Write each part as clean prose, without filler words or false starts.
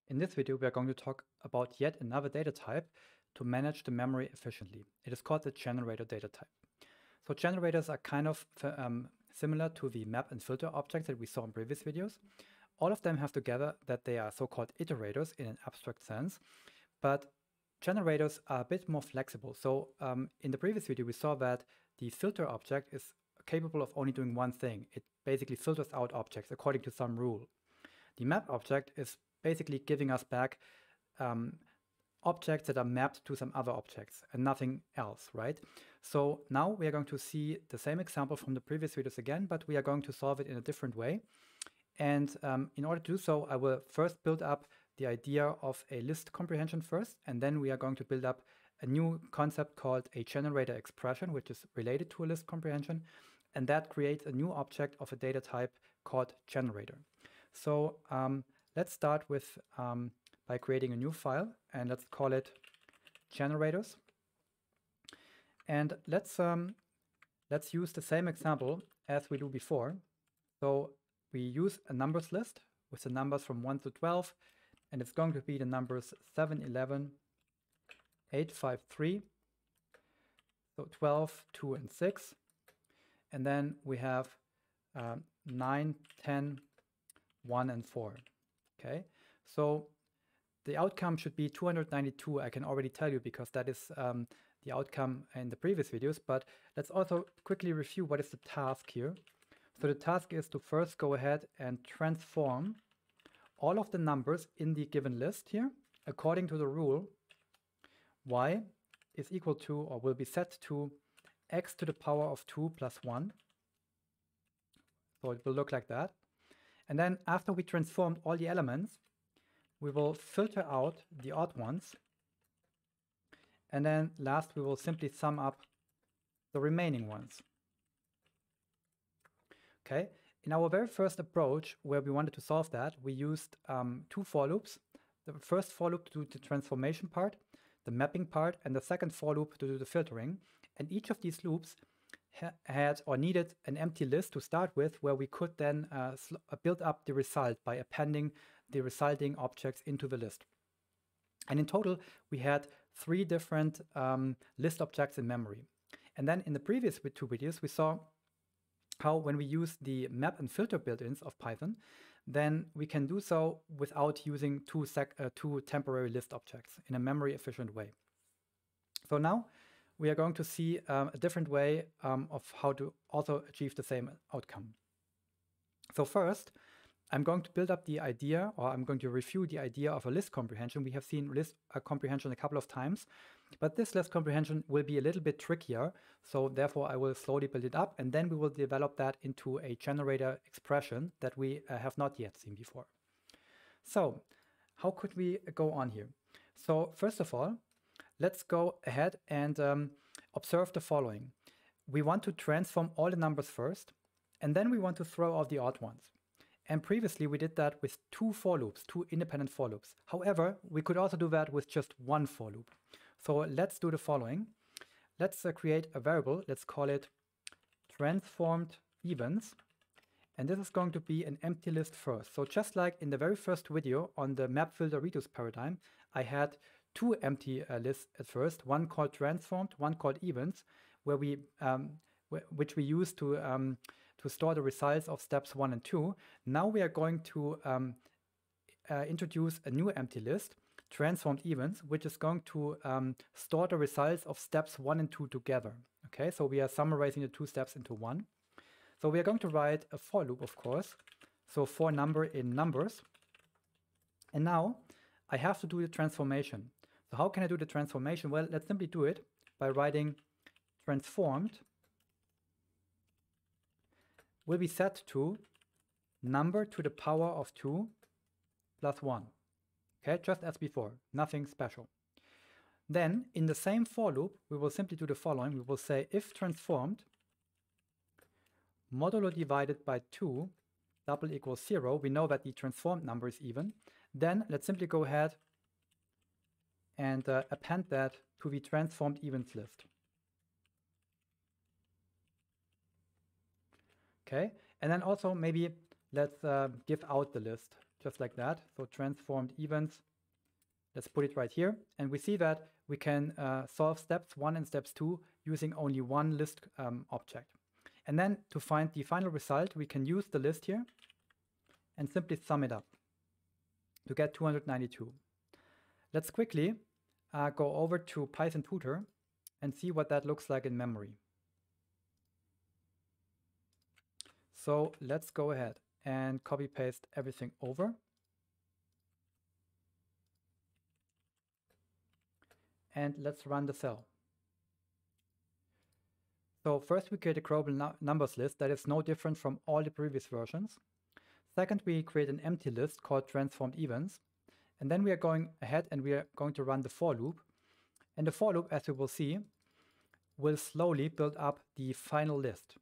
In this video, we are going to talk about yet another data type to manage the memory efficiently. It is called the generator data type. So generators are kind of similar to the map and filter objects that we saw in previous videos. All of them have together that they are so-called iterators in an abstract sense, but generators are a bit more flexible. So in the previous video, we saw that the filter object is capable of only doing one thing. It basically filters out objects according to some rule. The map object is basically giving us back objects that are mapped to some other objects and nothing else, right? So now we are going to see the same example from the previous videos again, but we are going to solve it in a different way. And in order to do so, I will first build up the idea of a list comprehension first, and then we are going to build up a new concept called a generator expression, which is related to a list comprehension, and that creates a new object of a data type called generator. So let's start with by creating a new file, and let's call it generators. And let's use the same example as we do before. So we use a numbers list with the numbers from 1 to 12, and it's going to be the numbers 7, 11, 8, 5, 3, so 12, 2, and 6. And then we have 9, 10, 1, and 4. Okay, so the outcome should be 292. I can already tell you because that is the outcome in the previous videos. But let's also quickly review what is the task here. So the task is to first go ahead and transform all of the numbers in the given list here according to the rule y is equal to or will be set to x to the power of 2 plus 1. So it will look like that. And then after we transformed all the elements, we will filter out the odd ones. And then last, we will simply sum up the remaining ones. Okay, in our very first approach, where we wanted to solve that, we used two for loops. The first for loop to do the transformation part, the mapping part, and the second for loop to do the filtering. And each of these loops had or needed an empty list to start with, where we could then build up the result by appending the resulting objects into the list. And in total, we had 3 different list objects in memory. And then in the previous 2 videos, we saw how when we use the map and filter built-ins of Python, then we can do so without using two temporary list objects in a memory efficient way. So now we are going to see a different way of how to also achieve the same outcome. So first, I'm going to build up the idea, or I'm going to review the idea of a list comprehension. We have seen list comprehension a couple of times, but this list comprehension will be a little bit trickier. So therefore, I will slowly build it up, and then we will develop that into a generator expression that we have not yet seen before. So how could we go on here? So first of all, let's go ahead and observe the following. We want to transform all the numbers first, and then we want to throw out the odd ones. And previously we did that with 2 for loops, 2 independent for loops. However, we could also do that with just 1 for loop. So let's do the following. Let's create a variable. Let's call it transformed evens. And this is going to be an empty list first. So just like in the very first video on the map filter reduce paradigm, I had 2 empty lists at first, one called transformed, one called evens, where we which we use to store the results of steps 1 and 2. Now we are going to introduce a new empty list, transformed evens, which is going to store the results of steps 1 and 2 together. Okay, so we are summarizing the 2 steps into one. So we are going to write a for loop, of course. So for number in numbers. And now I have to do the transformation. So how can I do the transformation? Well, let's simply do it by writing transformed will be set to number to the power of 2 plus 1. Okay, just as before, nothing special. Then in the same for loop, we will simply do the following. We will say if transformed modulo divided by 2 double equals 0. We know that the transformed number is even. Then let's simply go ahead and append that to the transformed evens list. Okay, and then also maybe let's give out the list. just like that. So transformed events, let's put it right here. And we see that we can solve steps 1 and steps 2 using only one list object. And then to find the final result, we can use the list here and simply sum it up to get 292. Let's quickly go over to Python Tutor and see what that looks like in memory. So let's go ahead and copy paste everything over. And let's run the cell. So first we create a global numbers list that is no different from all the previous versions. Second, we create an empty list called transformed events. And then we are going ahead and we are going to run the for loop. And the for loop, as we will see, will slowly build up the final list.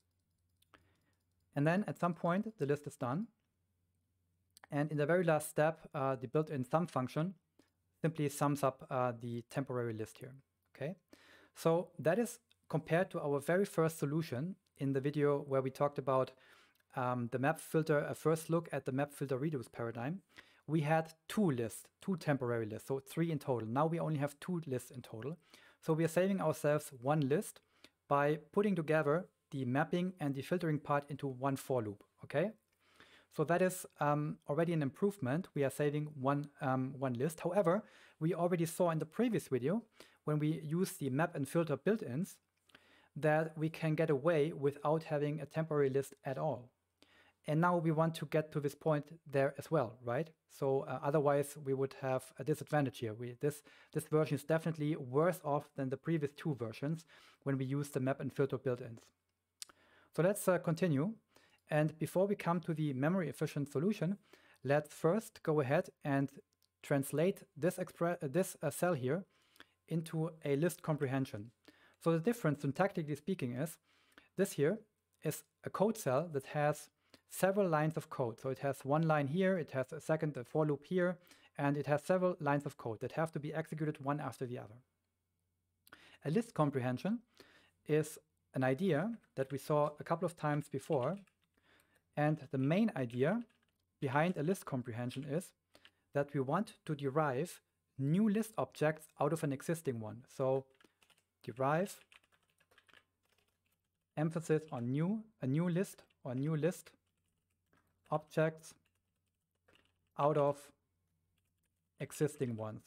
And then at some point, the list is done. And in the very last step, the built-in sum function simply sums up the temporary list here. Okay, so that is compared to our very first solution in the video where we talked about the map filter, a first look at the map filter reduce paradigm. We had 2 lists, 2 temporary lists, so 3 in total. Now we only have 2 lists in total. So we are saving ourselves 1 list by putting together the mapping and the filtering part into one for loop. Okay, so that is already an improvement. We are saving one list. However, we already saw in the previous video when we use the map and filter built-ins that we can get away without having a temporary list at all. And now we want to get to this point there as well, right? So otherwise we would have a disadvantage here. This version is definitely worse off than the previous 2 versions when we use the map and filter built-ins. So let's continue. And before we come to the memory efficient solution, let's first go ahead and translate this cell here into a list comprehension. So the difference, syntactically speaking, is this here is a code cell that has several lines of code. So it has 1 line here, it has a for loop here, and it has several lines of code that have to be executed one after the other. A list comprehension is an idea that we saw a couple of times before. And the main idea behind a list comprehension is that we want to derive new list objects out of an existing one. So derive, emphasis on a new list or new list objects out of existing ones.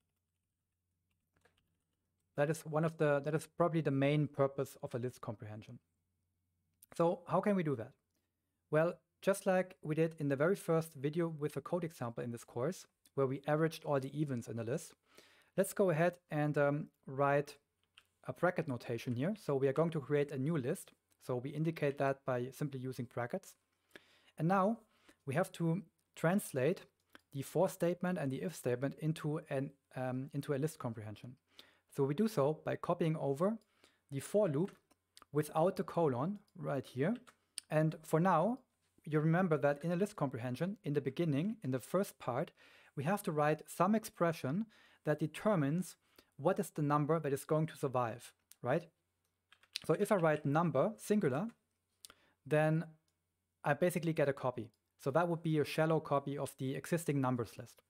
That is probably the main purpose of a list comprehension. So how can we do that? Well, just like we did in the very first video with a code example in this course, where we averaged all the events in the list, let's go ahead and write a bracket notation here. So we are going to create a new list. So we indicate that by simply using brackets. And now we have to translate the for statement and the if statement into a list comprehension. So we do so by copying over the for loop without the colon right here. And for now, you remember that in a list comprehension, in the beginning, in the first part, we have to write some expression that determines what is the number that is going to survive, right? So if I write number, singular, then I basically get a copy. So that would be a shallow copy of the existing numbers list.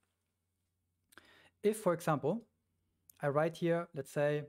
If, for example, I write here, let's say,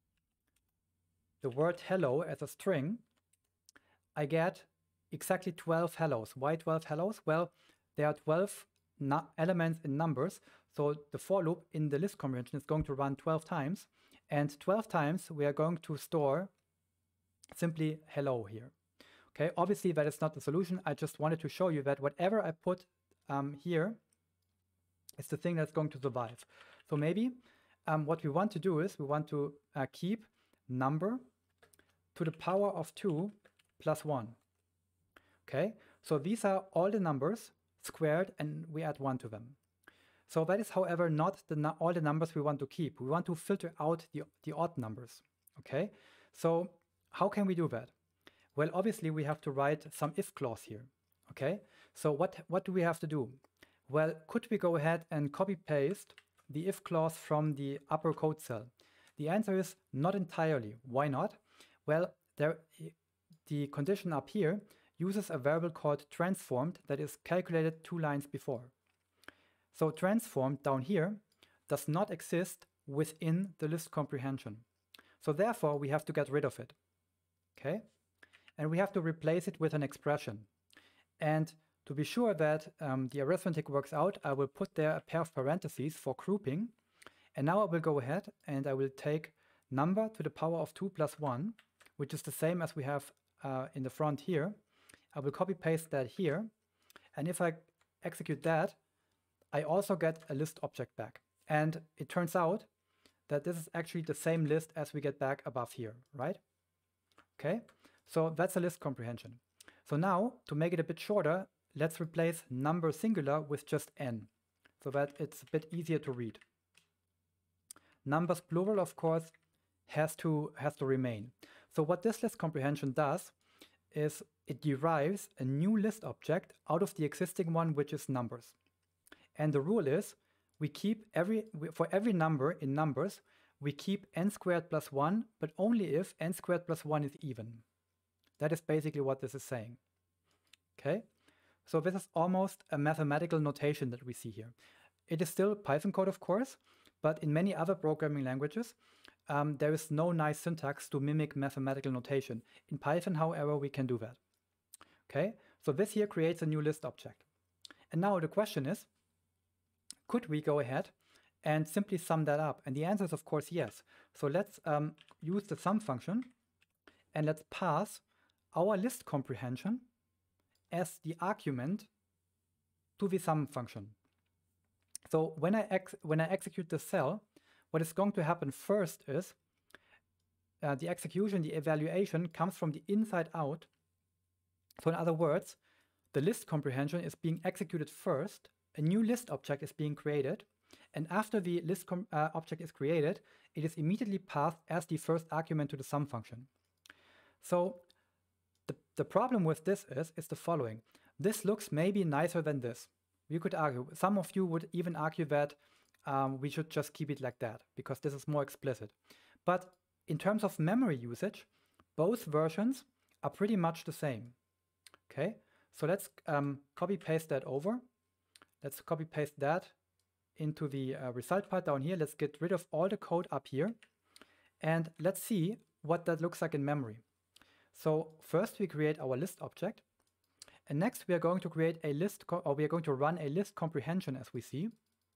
the word hello as a string, I get exactly 12 hellos. Why 12 hellos? Well, there are 12 elements in numbers, so the for loop in the list comprehension is going to run 12 times, and 12 times we are going to store simply hello here. Okay, obviously that is not the solution. I just wanted to show you that whatever I put here is the thing that's going to survive. So maybe what we want to do is we want to keep number to the power of 2 plus 1. Okay, so these are all the numbers squared and we add 1 to them. So that is, however, not all the numbers we want to keep. We want to filter out the odd numbers. Okay, so how can we do that? Well, obviously we have to write some if clause here. Okay, so what do we have to do? Well, could we go ahead and copy paste the if clause from the upper code cell? The answer is not entirely. Why not? Well, the condition up here uses a variable called transformed that is calculated 2 lines before. So transform down here does not exist within the list comprehension. So therefore we have to get rid of it. Okay? And we have to replace it with an expression. And to be sure that the arithmetic works out, I will put there a pair of parentheses for grouping. And now I will go ahead and I will take number to the power of 2 plus 1, which is the same as we have in the front here. I will copy paste that here. And if I execute that, I also get a list object back. And it turns out that this is actually the same list as we get back above here, right? Okay, so that's a list comprehension. So now, to make it a bit shorter, let's replace number singular with just n, so that it's a bit easier to read. Numbers plural, of course, has to remain. So what this list comprehension does is it derives a new list object out of the existing one, which is numbers. And the rule is we keep for every number in numbers, we keep n squared plus 1, but only if n squared plus 1 is even. That is basically what this is saying. Okay, so this is almost a mathematical notation that we see here. It is still Python code, of course, but in many other programming languages, there is no nice syntax to mimic mathematical notation. In Python, however, we can do that. Okay, so this here creates a new list object. And now the question is, could we go ahead and simply sum that up? And the answer is, of course, yes. So let's use the sum function and let's pass our list comprehension as the argument to the sum function. So when I execute the cell, what is going to happen first is the execution, the evaluation comes from the inside out. So in other words, the list comprehension is being executed first, a new list object is being created, and after the list object is created, it is immediately passed as the first argument to the sum function. So the problem with this is the following. This looks maybe nicer than this. You could argue, some of you would even argue that we should just keep it like that, because this is more explicit. But in terms of memory usage, both versions are pretty much the same. Okay, so let's copy paste that over. Let's copy paste that into the result part down here. Let's get rid of all the code up here. And let's see what that looks like in memory. So first we create our list object. And next we are going to create a list, or we are going to run a list comprehension, as we see.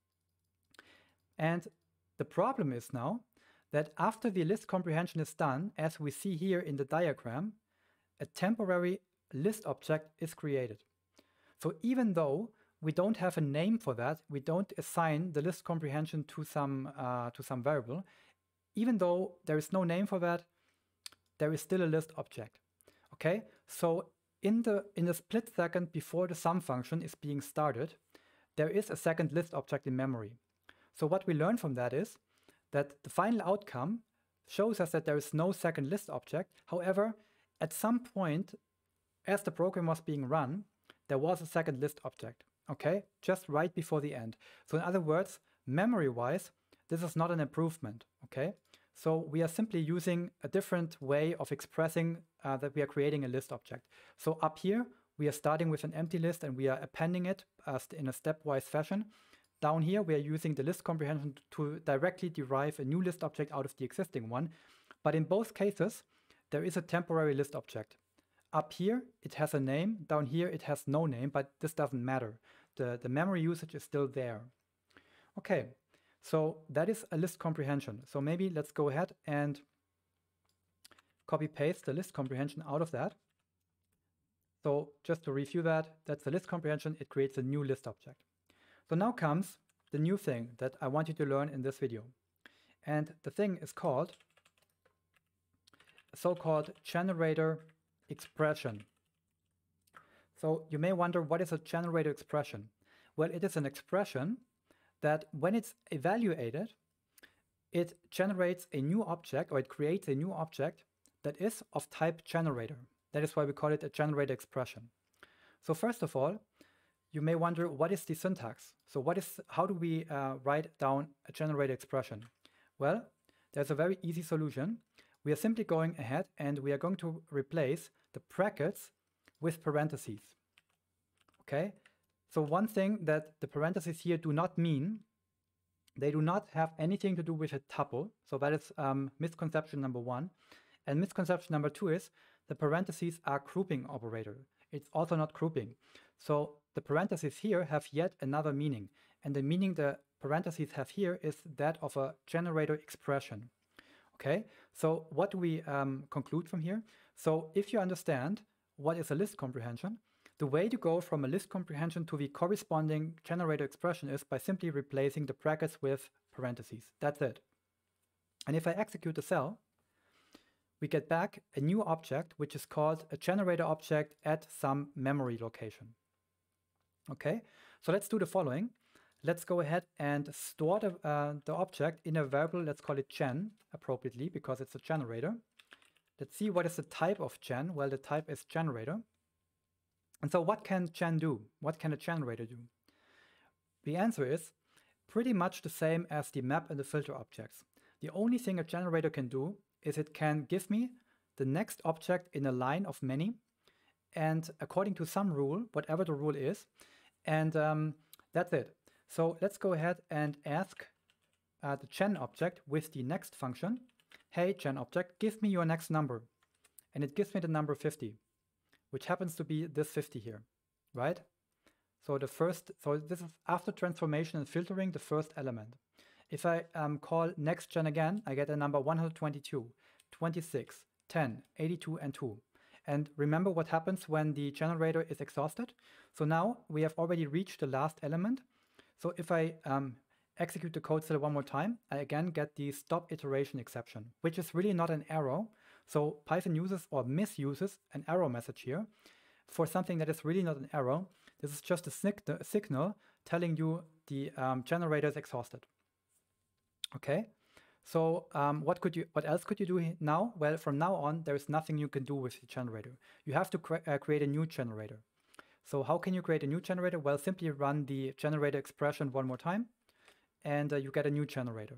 And the problem is now that after the list comprehension is done, as we see here in the diagram, a temporary list object is created. So even though we don't have a name for that, we don't assign the list comprehension to some variable, even though there is no name for that, there is still a list object. Okay, so in the split second before the sum function is being started, there is a second list object in memory. So what we learn from that is that the final outcome shows us that there is no second list object. However, at some point, as the program was being run, there was a second list object, okay? Just right before the end. So in other words, memory-wise, this is not an improvement, okay? So we are simply using a different way of expressing that we are creating a list object. So up here, we are starting with an empty list and we are appending it in a stepwise fashion. Down here, we are using the list comprehension to directly derive a new list object out of the existing one. But in both cases, there is a temporary list object. Up here, it has a name. Down here, it has no name, but this doesn't matter. The memory usage is still there. Okay, so that is a list comprehension. So maybe let's go ahead and copy paste the list comprehension out of that. So just to review that, that's the list comprehension. It creates a new list object. So now comes the new thing that I want you to learn in this video. And the thing is called a so-called generator expression. So you may wonder, what is a generator expression? Well, it is an expression that when it's evaluated, it generates a new object, or it creates a new object that is of type generator. That is why we call it a generator expression. So first of all, you may wonder, what is the syntax? So how do we write down a generator expression? Well, there's a very easy solution. We are simply going ahead and we are going to replace the brackets with parentheses. Okay, So one thing that the parentheses here do not mean, they do not have anything to do with a tuple. So that is misconception number one. And misconception number two is the parentheses are grouping operator. It's also not grouping. So the parentheses here have yet another meaning. And the meaning the parentheses have here is that of a generator expression. Okay, so what do we conclude from here? So if you understand what is a list comprehension, the way to go from a list comprehension to the corresponding generator expression is by simply replacing the brackets with parentheses. That's it. And if I execute the cell, we get back a new object, which is called a generator object at some memory location. Okay, so let's do the following. Let's go ahead and store the object in a variable. Let's call it gen appropriately because it's a generator. Let's see what is the type of gen. Well, the type is generator. And so what can gen do? What can a generator do? The answer is pretty much the same as the map and the filter objects. The only thing a generator can do is it can give me the next object in a line of many, and according to some rule, whatever the rule is, and that's it. So let's go ahead and ask the gen object with the next function, hey gen object, give me your next number. And it gives me the number 50, which happens to be this 50 here, right? So so this is after transformation and filtering, the first element. If I call next gen again, I get a number 122, 26, 10, 82, and 2. And remember what happens when the generator is exhausted. So now we have already reached the last element. So if I execute the code still one more time, I again get the stop iteration exception, which is really not an error. So Python uses or misuses an error message here for something that is really not an error. This is just a signal telling you the generator is exhausted. Okay, so what else could you do now? Well, from now on, there is nothing you can do with the generator. You have to create a new generator. So how can you create a new generator? Well, simply run the generator expression one more time, and you get a new generator.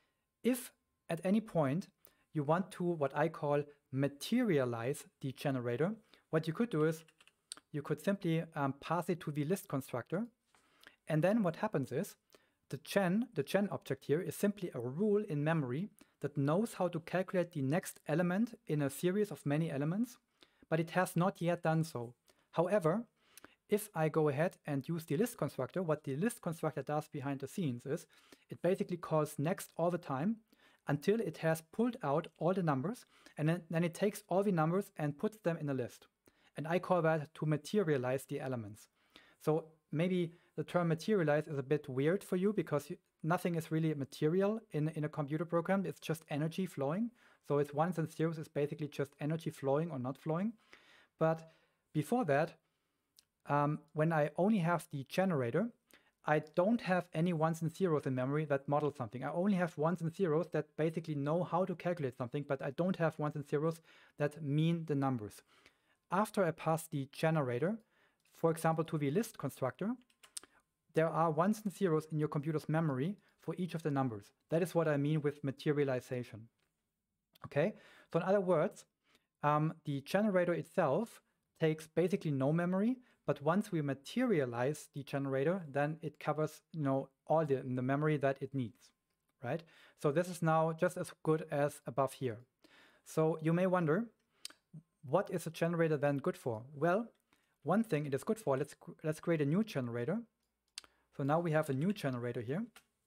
If at any point you want to, what I call, materialize the generator, what you could do is you could simply pass it to the list constructor. And then what happens is the gen object here is simply a rule in memory that knows how to calculate the next element in a series of many elements, but it has not yet done so. However, if I go ahead and use the list constructor, what the list constructor does behind the scenes is it basically calls next all the time until it has pulled out all the numbers, and then it takes all the numbers and puts them in a list. And I call that to materialize the elements. So maybe the term materialize is a bit weird for you because nothing is really material in a computer program. It's just energy flowing. So it's ones and zeros is basically just energy flowing or not flowing. But before that, when I only have the generator, I don't have any ones and zeros in memory that model something. I only have ones and zeros that basically know how to calculate something, but I don't have ones and zeros that mean the numbers. After I pass the generator, for example, to the list constructor, there are ones and zeros in your computer's memory for each of the numbers. That is what I mean with materialization. Okay, so in other words, the generator itself takes basically no memory, but once we materialize the generator, then it covers, all the memory that it needs, right? So this is now just as good as above here. So you may wonder, what is a generator then good for? Well, one thing it is good for, let's create a new generator. So now we have a new generator here.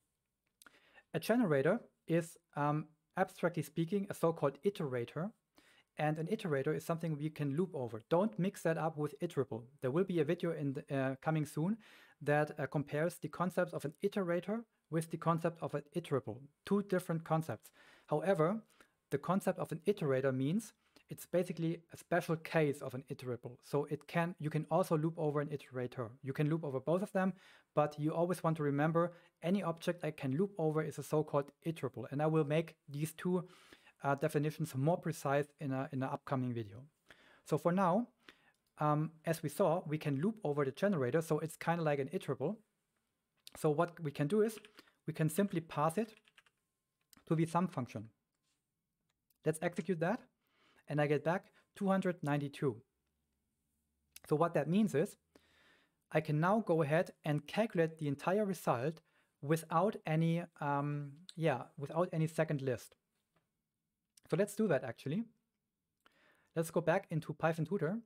A generator is, abstractly speaking, a so-called iterator. And an iterator is something we can loop over. Don't mix that up with iterable. There will be a video coming soon that compares the concepts of an iterator with the concept of an iterable. Two different concepts. However, the concept of an iterator means it's basically a special case of an iterable. So you can also loop over an iterator. You can loop over both of them, but you always want to remember any object I can loop over is a so-called iterable. And I will make these two definitions more precise in an upcoming video. So for now, as we saw, we can loop over the generator, so it's kind of like an iterable. So what we can do is we can simply pass it to the sum function. Let's execute that, and I get back 292. So what that means is I can now go ahead and calculate the entire result without any, without any second list. So let's do that actually. Let's go back into Python Tutor,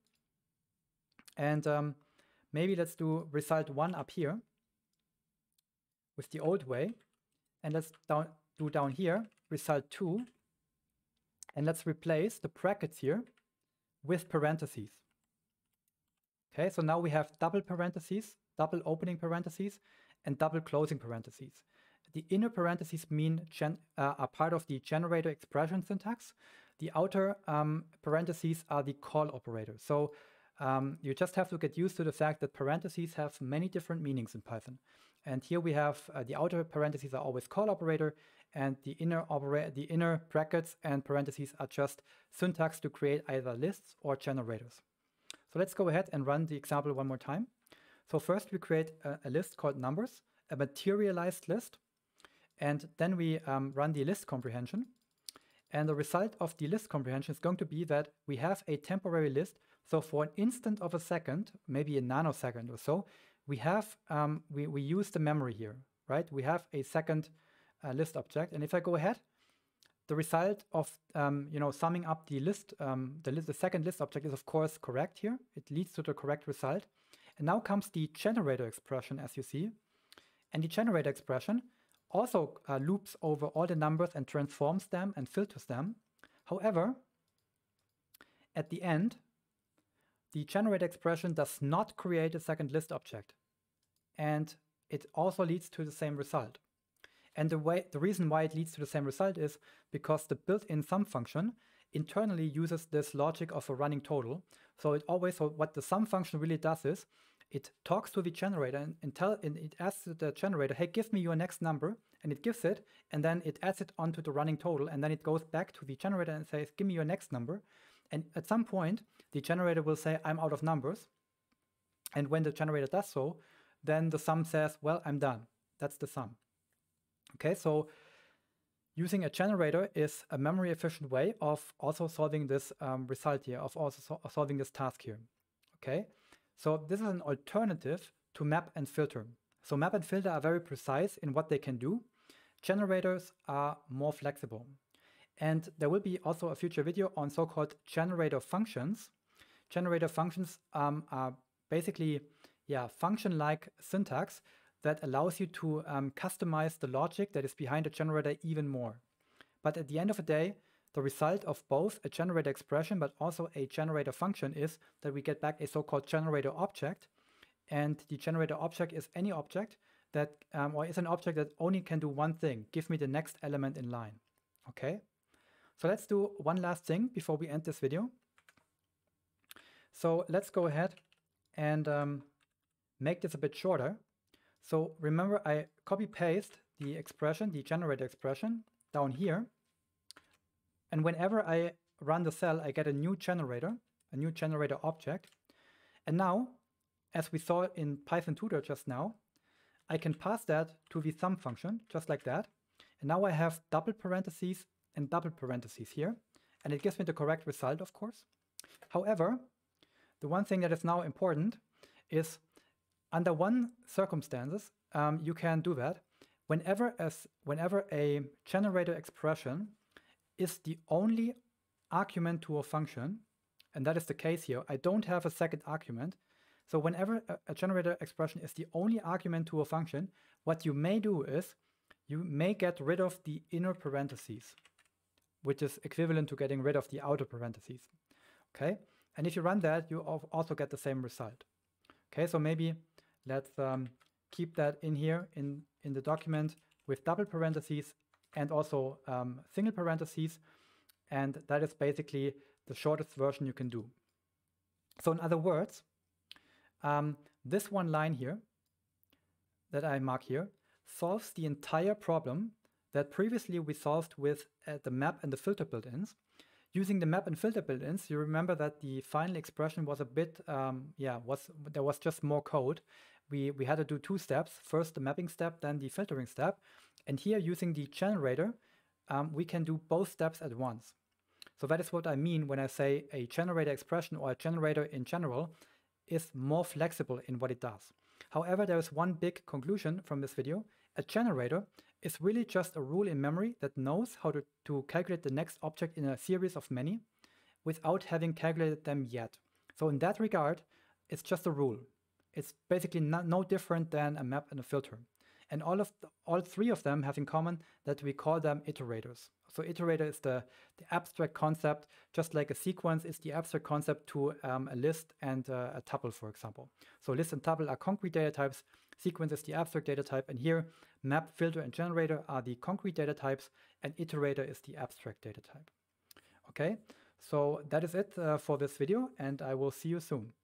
and maybe let's do result 1 up here with the old way, and let's do down here result 2, and let's replace the brackets here with parentheses. Okay, so now we have double parentheses, double opening parentheses, and double closing parentheses. The inner parentheses are part of the generator expression syntax. The outer parentheses are the call operator. So you just have to get used to the fact that parentheses have many different meanings in Python. And here we have the outer parentheses are always call operator, and the inner brackets and parentheses are just syntax to create either lists or generators. So let's go ahead and run the example one more time. So first we create a list called numbers, a materialized list, and then we run the list comprehension. And the result of the list comprehension is going to be that we have a temporary list. So for an instant of a second, maybe a nanosecond or so, we have we use the memory here, right? We have a second list object, and if I go ahead, the result of summing up the list, the second list object is of course correct here. It leads to the correct result. And now comes the generator expression, as you see. And the generator expression also loops over all the numbers and transforms them and filters them. However, at the end, the generator expression does not create a second list object. And it also leads to the same result. And the reason why it leads to the same result is because the built-in sum function internally uses this logic of a running total. So what the sum function really does is it talks to the generator and it asks the generator, hey, give me your next number, and it gives it, and then it adds it onto the running total, and then it goes back to the generator and says, give me your next number. And at some point, the generator will say, I'm out of numbers. And when the generator does so, then the sum says, well, I'm done. That's the sum. Okay, so using a generator is a memory efficient way of also solving this result here, of also solving this task here. Okay, so this is an alternative to map and filter. So map and filter are very precise in what they can do. Generators are more flexible. And there will be also a future video on so-called generator functions. Generator functions are basically function-like syntax that allows you to customize the logic that is behind a generator even more. But at the end of the day, the result of both a generator expression but also a generator function is that we get back a so-called generator object. And the generator object is any object that, or is an object that only can do one thing, give me the next element in line. Okay, so let's do one last thing before we end this video. So let's go ahead and make this a bit shorter. So remember, I copy-paste the expression, the generator expression, down here. And whenever I run the cell, I get a new generator object. And now, as we saw in Python Tutor just now, I can pass that to the sum function, just like that. And now I have double parentheses and double parentheses here. And it gives me the correct result, of course. However, the one thing that is now important is under one circumstances, you can do that. Whenever a generator expression is the only argument to a function, and that is the case here, I don't have a second argument. So whenever a generator expression is the only argument to a function, what you may do is you may get rid of the inner parentheses, which is equivalent to getting rid of the outer parentheses. Okay, and if you run that, you also get the same result. Okay, so maybe let's keep that in here in the document with double parentheses and also single parentheses, and that is basically the shortest version you can do. So in other words, this one line here that I mark here solves the entire problem that previously we solved with the map and the filter built-ins. Using the map and filter built-ins, you remember that the final expression was a bit, there was just more code. We had to do two steps, first the mapping step, then the filtering step. And here using the generator, we can do both steps at once. So that is what I mean when I say a generator expression or a generator in general is more flexible in what it does. However, there is one big conclusion from this video. A generator is really just a rule in memory that knows how to calculate the next object in a series of many without having calculated them yet. So in that regard, it's just a rule. It's basically no different than a map and a filter. And all three of them have in common that we call them iterators. So iterator is the abstract concept, just like a sequence is the abstract concept to a list and a tuple, for example. So list and tuple are concrete data types, sequence is the abstract data type, and here map, filter, and generator are the concrete data types, and iterator is the abstract data type. Okay, so that is it for this video, and I will see you soon.